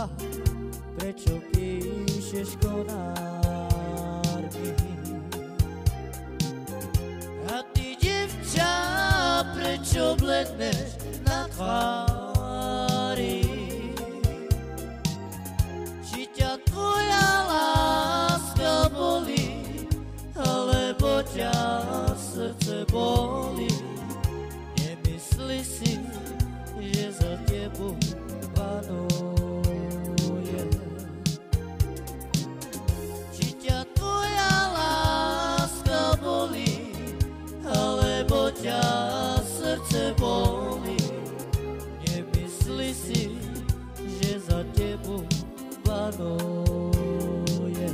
slova, prečo píšeš konármi? A ty, dievča, prečo bledneš na tvári? Či ťa tvoja láska bolí, alebo ťa srdce bolí? Nemyslí si, že za tebou panuje. Či ťa tvoja láska bolí, alebo ťa srdce bolí? Nemyslí si, že za tebou panuje.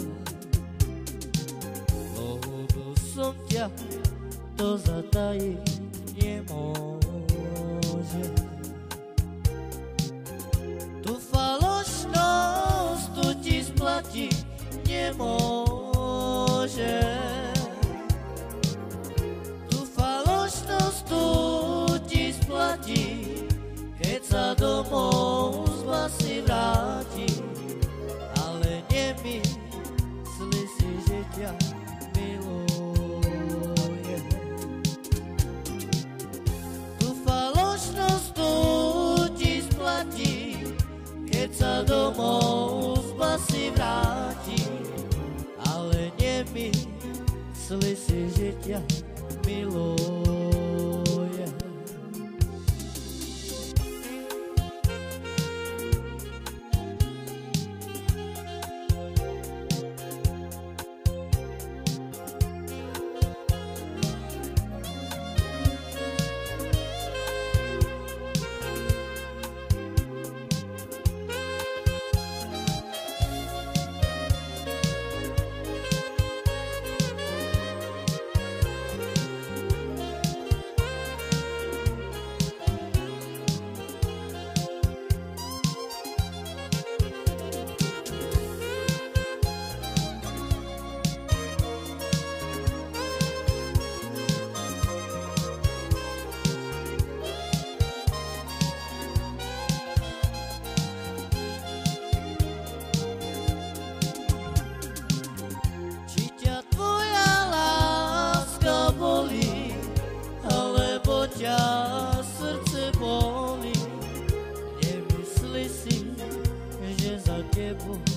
Ľúbil som ťa, to zatajiť nemôže. Tu falošnosť tu ti splatiť nemôže. Tu falošnosť tu ti splatí, keď sa domov z basy vráti. Ale nemyslí si, že ťa miluje. Tu falošnosť tu ti splatí, keď sa domov z basy vráti. Ale nemyslí si, že ťa miluje. Ťa srdce bolí, nemyslí si, že za tebou